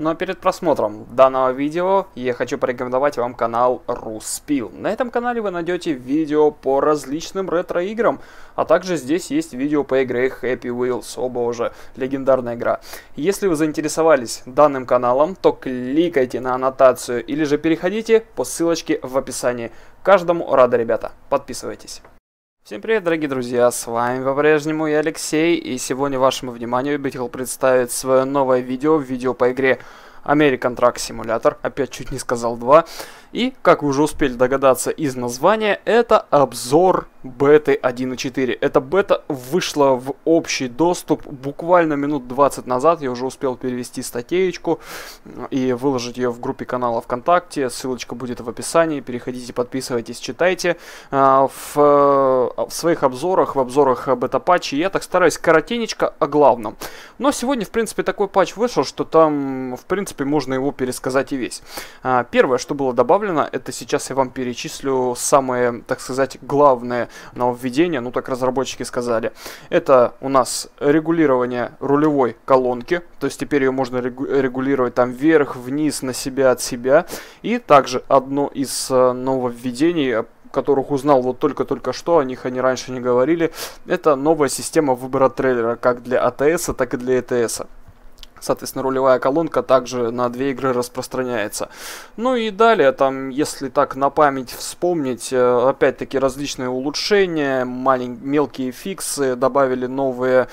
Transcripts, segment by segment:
Но перед просмотром данного видео я хочу порекомендовать вам канал Ruspil. На этом канале вы найдете видео по различным ретро-играм, а также здесь есть видео по игре Happy Wheels, оба уже легендарная игра. Если вы заинтересовались данным каналом, то кликайте на аннотацию или же переходите по ссылочке в описании. Каждому рады, ребята. Подписывайтесь. Всем привет, дорогие друзья, с вами по-прежнему я, Алексей, и сегодня вашему вниманию я бы хотел представить свое новое видео по игре American Truck Simulator, опять чуть не сказал 2, и, как вы уже успели догадаться из названия, это обзор беты 1.4. Эта бета вышла в общий доступ буквально минут 20 назад, я уже успел перевести статейку и выложить ее в группе канала ВКонтакте, ссылочка будет в описании, переходите, подписывайтесь, читайте. В своих обзорах, в обзорах бета-патчи я так стараюсь коротенечко о главном. Но сегодня, в принципе, такой патч вышел, что там, в принципе, можно его пересказать и весь. Первое, что было добавлено, это сейчас я вам перечислю самые, так сказать, главные нововведения, ну так разработчики сказали. Это у нас регулирование рулевой колонки, то есть теперь ее можно регулировать там вверх, вниз, на себя, от себя. И также одно из нововведений, которых узнал вот только что, о них они раньше не говорили, это новая система выбора трейлера, как для АТС, так и для ЭТС. Соответственно, рулевая колонка также на две игры распространяется. Ну и далее, там, если так на память вспомнить, опять-таки различные улучшения, мелкие фиксы, добавили новые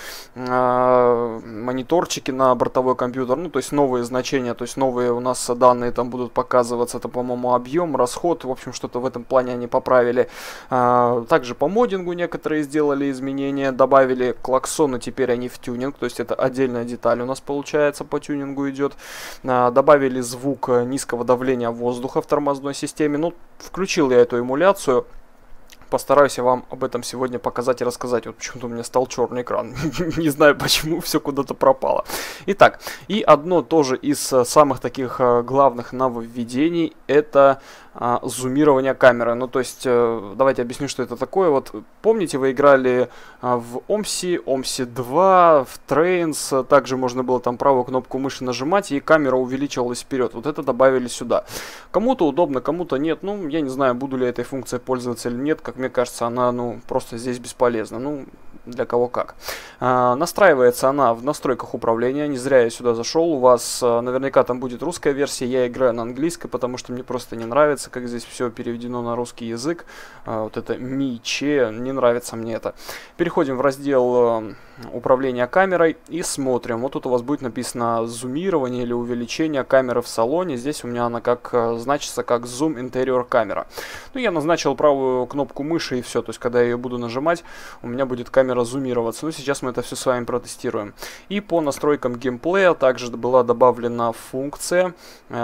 мониторчики на бортовой компьютер, ну то есть новые значения, то есть новые у нас данные там будут показываться, это, по-моему, объем, расход, в общем, что-то в этом плане они поправили. Также по моддингу некоторые сделали изменения, добавили клаксоны, теперь они в тюнинг, то есть это отдельная деталь у нас получается. По тюнингу идет. Добавили звук низкого давления воздуха в тормозной системе. Ну, включил я эту эмуляцию. Постараюсь я вам об этом сегодня показать и рассказать. Вот почему-то у меня стал черный экран. Не знаю почему, все куда-то пропало. Итак, и одно тоже из самых таких главных нововведений — это зумирование камеры. Ну, то есть, давайте объясню, что это такое. Вот, помните, вы играли в OMSI 2, в Trains, также можно было там правую кнопку мыши нажимать, и камера увеличивалась вперед. Вот это добавили сюда. Кому-то удобно, кому-то нет. Ну, я не знаю, буду ли этой функцией пользоваться или нет. Как мне кажется, она, ну, просто здесь бесполезна. Ну, для кого как. Настраивается она в настройках управления. Не зря я сюда зашел. У вас наверняка там будет русская версия. Я играю на английской, потому что мне просто не нравится, как здесь все переведено на русский язык. Вот это МИЧЕ, не нравится мне это. Переходим в раздел управления камерой и смотрим. Вот тут у вас будет написано зумирование или увеличение камеры в салоне. Здесь у меня она как значится как Zoom Interior камера. Ну, я назначил правую кнопку мыши и все. То есть, когда я ее буду нажимать, у меня будет камера зумироваться. Ну, сейчас мы это все с вами протестируем. И по настройкам геймплея также была добавлена функция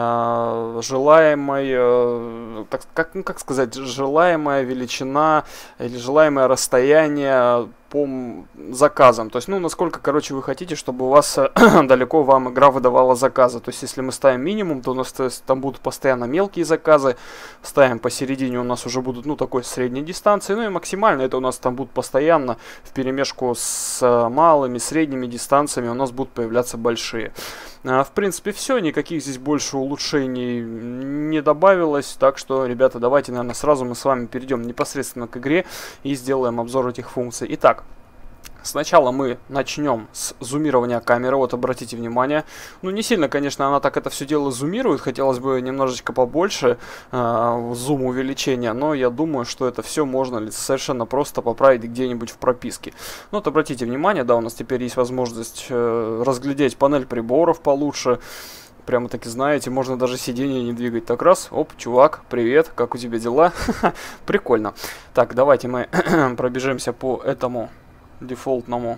желаемой, как сказать, желаемая величина или желаемое расстояние по заказам. То есть, ну, насколько, короче, вы хотите, чтобы у вас далеко вам игра выдавала заказы. То есть, если мы ставим минимум, то у нас там будут постоянно мелкие заказы. Ставим посередине, у нас уже будут, ну, такой средней дистанции. Ну, и максимально это у нас там будут постоянно вперемешку с малыми, средними дистанциями у нас будут появляться большие. В принципе, все. Никаких здесь больше улучшений не добавилось. Так что, ребята, давайте, наверное, сразу мы с вами перейдем непосредственно к игре и сделаем обзор этих функций. Итак, сначала мы начнем с зумирования камеры. Вот, обратите внимание. Ну, не сильно, конечно, она так это все дело зумирует. Хотелось бы немножечко побольше зум увеличения. Но я думаю, что это все можно совершенно просто поправить где-нибудь в прописке. Ну, вот, обратите внимание, да, у нас теперь есть возможность разглядеть панель приборов получше. Прямо таки, знаете, можно даже сиденье не двигать. Так раз, оп, чувак, привет, как у тебя дела? Прикольно. Так, давайте мы пробежимся по этому дефолтному.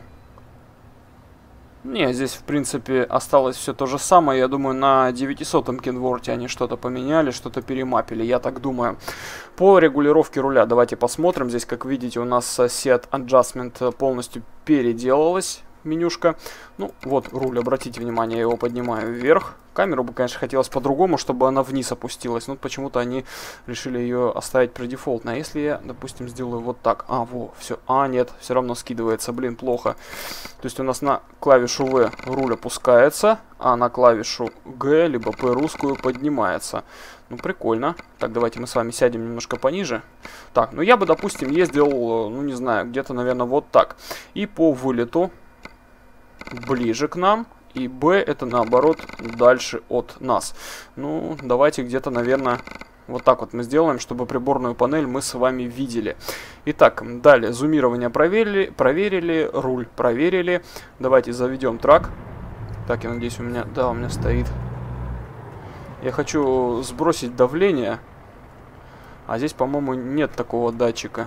Не, здесь, в принципе, осталось все то же самое. Я думаю, на 900-м Kenworth они что-то поменяли, что-то перемапили, я так думаю. По регулировке руля давайте посмотрим. Здесь, как видите, у нас Seat Adjustment полностью переделалась. менюшка. Ну, вот руль, обратите внимание, я его поднимаю вверх. Камеру бы, конечно, хотелось по-другому, чтобы она вниз опустилась. Но почему-то они решили ее оставить предефолтно. А если я, допустим, сделаю вот так? А, во, все. А, нет, все равно скидывается. Блин, плохо. То есть у нас на клавишу V руль опускается, а на клавишу G, либо P русскую поднимается. Ну, прикольно. Так, давайте мы с вами сядем немножко пониже. Так, ну я бы, допустим, ездил, ну, не знаю, где-то, наверное, вот так. И по вылету ближе к нам. И B это, наоборот, дальше от нас. Ну, давайте где-то, наверное, вот так вот мы сделаем, чтобы приборную панель мы с вами видели. Итак, далее, зумирование проверили, руль проверили. Давайте заведем трак. Так, я надеюсь, у меня стоит. Я хочу сбросить давление. А здесь, по-моему, нет такого датчика.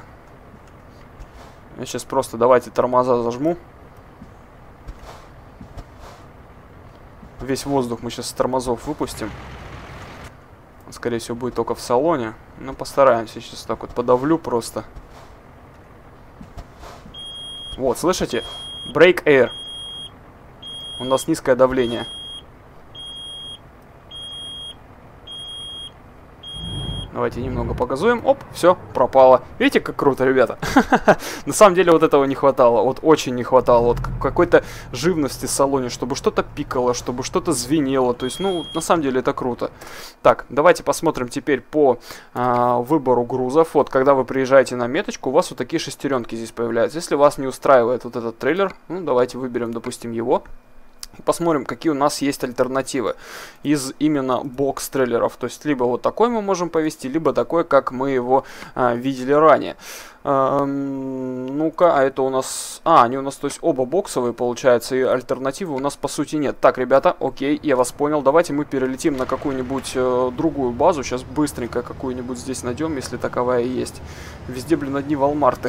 Я сейчас просто, давайте, тормоза зажму. Весь воздух мы сейчас с тормозов выпустим. Скорее всего, будет только в салоне. Но постараемся. Сейчас так вот подавлю просто. Вот, слышите? Brake Air. У нас низкое давление. Давайте немного погазуем. Оп, все, пропало. Видите, как круто, ребята? На самом деле вот этого не хватало. Вот очень не хватало. Вот какой-то живности в салоне, чтобы что-то пикало, чтобы что-то звенело. То есть, ну, на самом деле это круто. Так, давайте посмотрим теперь по выбору грузов. Вот, когда вы приезжаете на меточку, у вас вот такие шестеренки здесь появляются. Если вас не устраивает вот этот трейлер, ну, давайте выберем, допустим, его. Посмотрим, какие у нас есть альтернативы из именно бокс-трейлеров. То есть, либо вот такой мы можем повести, либо такой, как мы его видели ранее. Ну-ка, а это у нас... они у нас, то есть, оба боксовые, получается, и альтернативы у нас, по сути, нет. Так, ребята, окей, я вас понял. Давайте мы перелетим на какую-нибудь другую базу. Сейчас быстренько какую-нибудь здесь найдем, если таковая и есть. Везде, блин, одни Walmart'ы.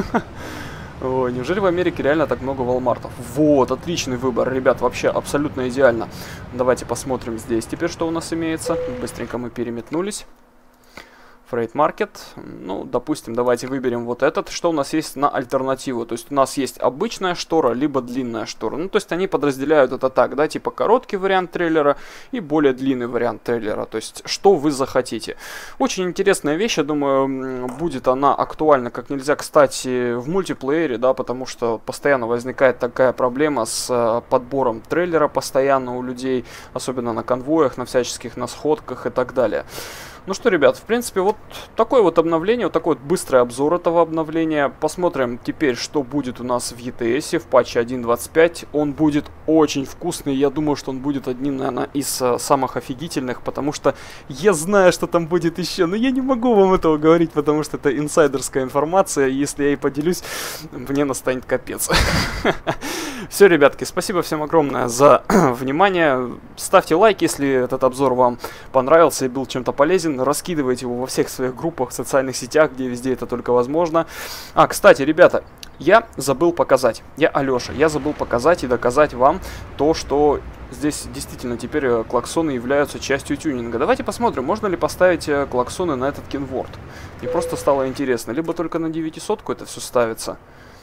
Ой, неужели в Америке реально так много Walmart'ов? Вот, отличный выбор, ребят, вообще абсолютно идеально. Давайте посмотрим здесь теперь, что у нас имеется. Быстренько мы переметнулись. Freight Market. Ну, допустим, давайте выберем вот этот. Что у нас есть на альтернативу? То есть у нас есть обычная штора, либо длинная штора. Ну, то есть они подразделяют это так, да, типа короткий вариант трейлера и более длинный вариант трейлера. То есть, что вы захотите. Очень интересная вещь, я думаю, будет она актуальна как нельзя, кстати, в мультиплеере, да, потому что постоянно возникает такая проблема с подбором трейлера постоянно у людей, особенно на конвоях, на всяческих, на сходках и так далее. Ну что, ребят, в принципе, вот такое вот обновление, вот такой вот быстрый обзор этого обновления. Посмотрим теперь, что будет у нас в ETS, в патче 1.25. Он будет очень вкусный, я думаю, что он будет одним, наверное, из самых офигительных, потому что я знаю, что там будет еще, но я не могу вам этого говорить, потому что это инсайдерская информация, если я ей поделюсь, мне настанет капец. Все, ребятки, спасибо всем огромное за внимание. Ставьте лайк, если этот обзор вам понравился и был чем-то полезен. Раскидывайте его во всех своих группах, в социальных сетях, где везде это только возможно. А, кстати, ребята, я забыл показать. Я Алёша. Я забыл показать и доказать вам то, что здесь действительно теперь клаксоны являются частью тюнинга. Давайте посмотрим, можно ли поставить клаксоны на этот Kenworth. Мне просто стало интересно. Либо только на 900-ку это все ставится.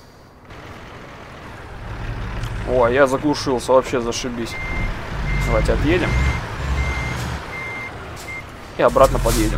О, я заглушился, вообще зашибись. Давайте отъедем. И обратно подъедем.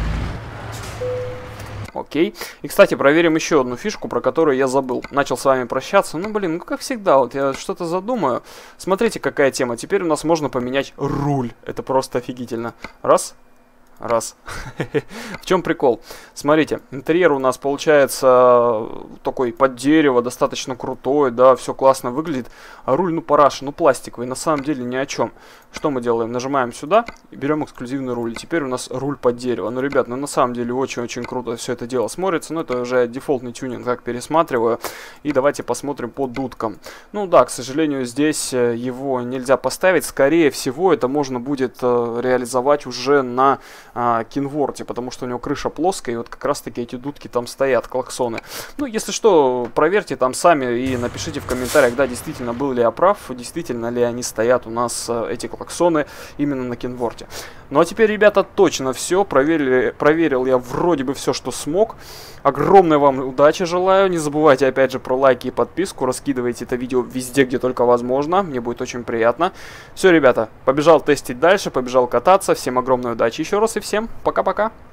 Окей. И, кстати, проверим еще одну фишку, про которую я забыл. Начал с вами прощаться. Ну, блин, ну как всегда, вот я что-то задумаю. Смотрите, какая тема. Теперь у нас можно поменять руль. Это просто офигительно. Раз. Раз. В чем прикол? Смотрите, интерьер у нас получается такой под дерево, достаточно крутой, да, все классно выглядит. А руль, ну, параша, ну, пластиковый, на самом деле ни о чем. Что мы делаем? Нажимаем сюда и берем эксклюзивный руль. И теперь у нас руль под дерево. Ну, ребят, ну, на самом деле очень-очень круто все это дело смотрится. Ну, это уже дефолтный тюнинг, как пересматриваю. И давайте посмотрим по дудкам. Ну, да, к сожалению, здесь его нельзя поставить. Скорее всего, это можно будет реализовать уже на Кинворте, потому что у него крыша плоская, и вот как раз таки эти дудки там стоят, клаксоны. Ну, если что, проверьте там сами и напишите в комментариях, да, действительно, был ли я прав, действительно ли они стоят у нас, эти клаксоны, именно на Кинворте. Ну, а теперь, ребята, точно все, проверил я вроде бы все, что смог. Огромной вам удачи желаю, не забывайте, опять же, про лайки и подписку, раскидывайте это видео везде, где только возможно, мне будет очень приятно. Все, ребята, побежал тестить дальше, побежал кататься, всем огромной удачи еще раз и всем пока-пока.